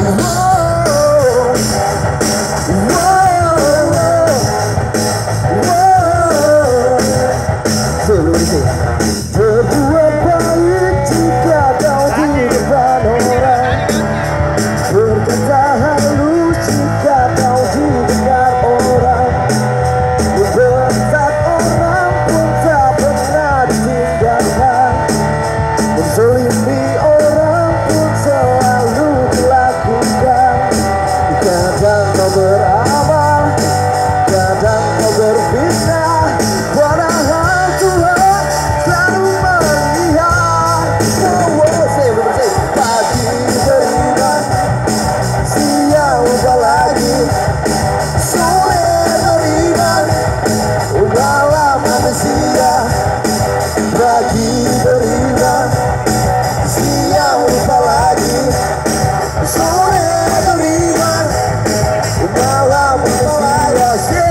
Berbuat baik jika kau di depan orang, berkata halus jika kau didengar orang, berbentak orang pun tak pernah ditinggalkan, menzalimi orang pun selalu dilakukan. Kadang kau beramal, kadang kau berfitnah, padahal Tuhan selalu melihat. Pagi beriman, siang lupa lagi, sore beriman, malam manusia. Pagi beriman, siang lupa lagi, sore beriman, malam manusia.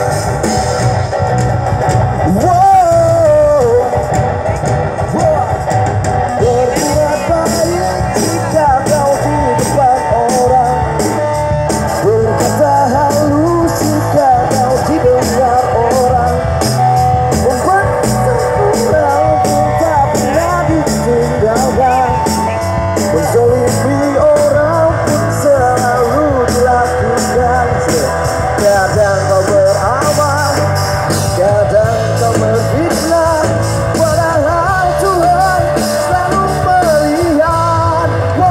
Berbuat baik jika kau di depan orang, berkata halus jika kau didengar orang, membentak orang pun tak pernah ditinggalkan, menzalimi orang pun selalu dilakukan. Kadang kau beramal, kadang kau berfitnah, padahal Tuhan selalu melihat.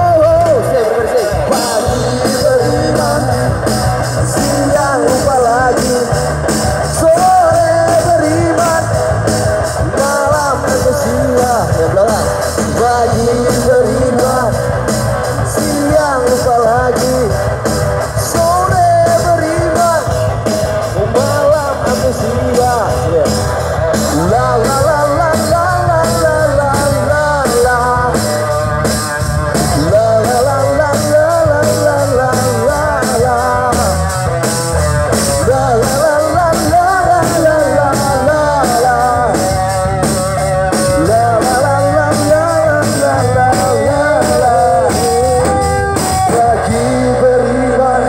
Pagi beriman, siang lupa lagi, sore beriman, malam manusia. Pagi beriman, siang lupa lagi, sore beriman, malam manusia. La la la la la la la la la la. La la la la la la la la la la. La la la la la la la la la la. La la la la la la la la la. Pagi beriman,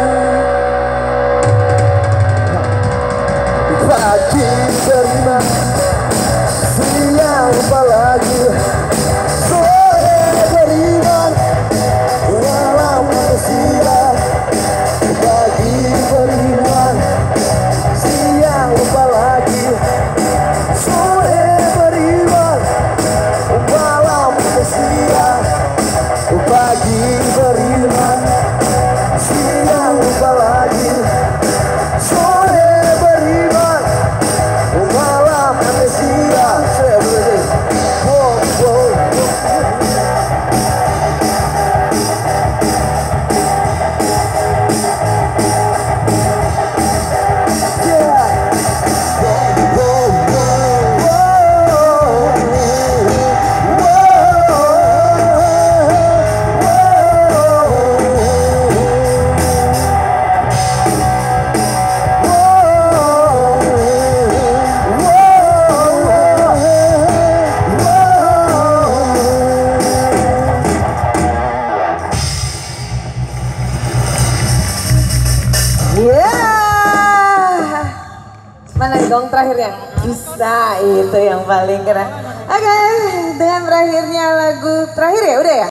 pagi beriman, siang lupa lagi, sore beriman, malam manusia. Pagi beriman, siang lupa lagi, sore beriman, malam manusia. Pagi beriman, siang lupa lagi, sore beriman, malam manusia. Mana gong terakhirnya? Bisa, itu yang paling keren. Oke, dengan berakhirnya lagu terakhir ya, udah ya?